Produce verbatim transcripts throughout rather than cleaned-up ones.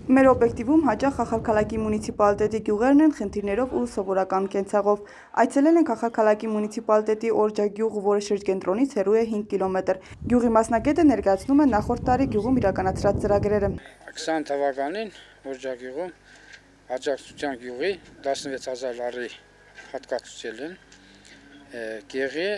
Մեր օբյեկտիվում հաճախ Ախալքալաքի մունիցիպալիտետի գյուղերն են խնդիրներով ու սովորական կենցաղով։ Այցելել ենք Ախալքալաքի մունիցիպալիտետի Օրջա գյուղը, որը շրջկենտրոնից հեռու է հինգ կիլոմետր։ Գյուղի մասնակետը ներկայացնում է նախորդ տարի գյուղում իրականացրած ծրագրերը։ քսան թվականին Օրջա գյուղում աջակցության գյուղի տասնվեց հազար լարի հատկացուցել են։ Գյուղի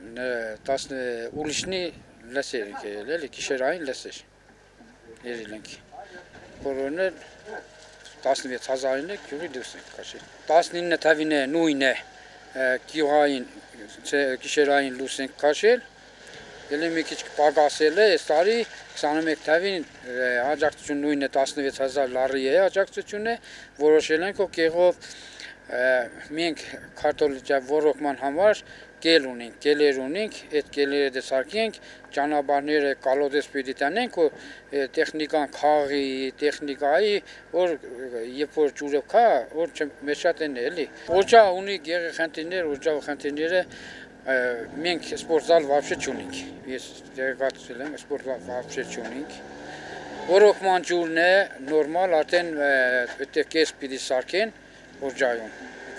ուլիշնի լսեր ենք ելել, գիշերային լսեր երել ենք։ Որոնը տասնվեց հազարին է գյուղի դուրս ենք քաշել։ տասնինը թվին է նույն է գյուղային գիշերային լույս ենք քաշել։ Ելի մի քիչ պակասել է, այս տարի քսանմեկ թվին աջակցություն նույնն է տասնվեց հազար լարի է աջակցությունը, որոշել ենք որ գյուղով մենք քարտոլիճա ոռոգման համար գել ունենք, գելեր ունենք, այդ գելերը դեսարկենք, ճանապարհները կալոդես պիտի տանենք, որ տեխնիկան քաղի, տեխնիկայի, որ երբ որ ջուրը կա, որ չմեջատեն էլի։ Օրջա ունի գեղի խնդիրներ, օրջա խնդիրները մենք սպորտզալ вообще չունենք։ Ես դերակացել եմ, սպորտզալ вообще չունենք։ Ոռոգման ջուրն է նորմալ, արդեն այդտեղ կես պիտի սարքեն Օրջայում։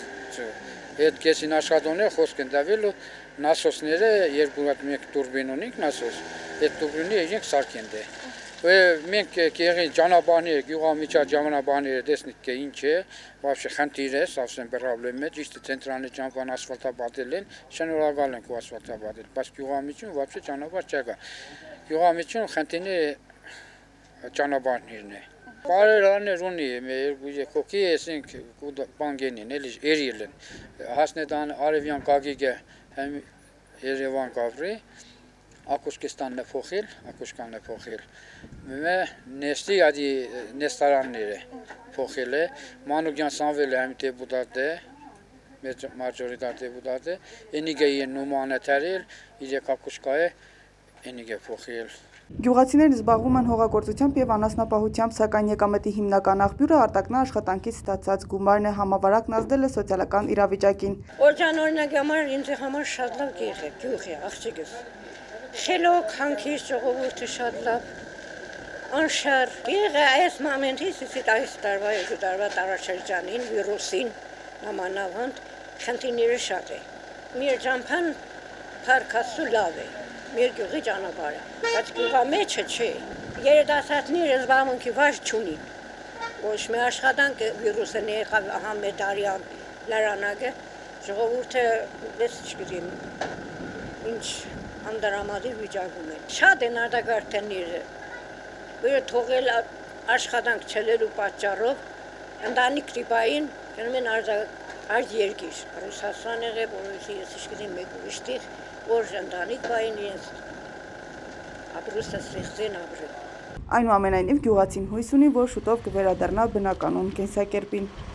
Այդ կեսին աշխատողները խոսք են տվել ու նասոսները երկու հատ մեկ տուրբին ունենք նասոս, այդ տուրբինի իրենք սարքեն դե։ Մենք գեղի ճանապարհները, գյուղամիջա ճանապարհները տեսնենք թե ինչ է, вообще խնդիր է, совсем проблема է, ճիշտ է ցենտրալի ճանապարհն ասֆալտապատել են, շնորհակալ ենք ու ասֆալտապատել, բայց գյուղամիջում вообще ճանապարհ չկա։ Գյուղամիջում խնդիրը ճանապարհներն է։ Բարերարներ ունի, երկու կոքի էսենք բանգենին, էլի երիել են, հասնետան արևյան կագիգը հեմ Երևան կավրի, ակուշկեստանն է փոխել, ակուշկանն է փոխել, մե նեստի ադի նեստարաններ է փոխել է, Մանուկյան Սամվելը հեմ դեպուտատ է, մեր մաջորիտար դեպուտատ է, ենիգե են նոման է թարել, իրեք ակուշկա է, ենիգե փոխել։ Գյուղացիներն զբաղվում են հողագործությամբ եւ անասնապահությամբ, սակայն եկամտի հիմնական աղբյուրը արտաքնա աշխատանքից ստացած գումարն է, համավարակն ազդել է սոցիալական իրավիճակին։ Օրջան օրինակ համար ինձ համար շատ լավ գյուղ է, գյուղ է, աղջիկս։ Խելոք, հանքից ժողովուրդը շատ լավ, անշար։ Գյուղը այս մամենտից այս տարվա երկու տարվա տարաշրջանին վիրուսին նամանավանդ խնդիրները շատ է։ Մեր ճամփան փառքասու լավ է։ Մեր գյուղի ճանապարհը, բայց գյուղի մեջը չէ։ Երիտասարդները զբաղմունքի վայր չունի։ Ոչ մի աշխատանք վիրուսն է եղավ համետարյան լարանագը, ժողովուրդը ես չգիտեմ ինչ անդրամադիր վիճակում է։ Շատ են արտագաղթները, որ թողել աշխատանք չելելու պատճառով ընտանիք տիպային գնում են արձակ երկիր, Ռուսաստան եղել, որովհետև ես չգիտեմ մեկ ուրիշտեղ որ ընտանիք բային իրենց ապրուստը ստեղծեն ապրել։ Այնուամենայնիվ գյուղացին հույս ունի, որ շուտով կվերադառնա բնականոն կենսակերպին։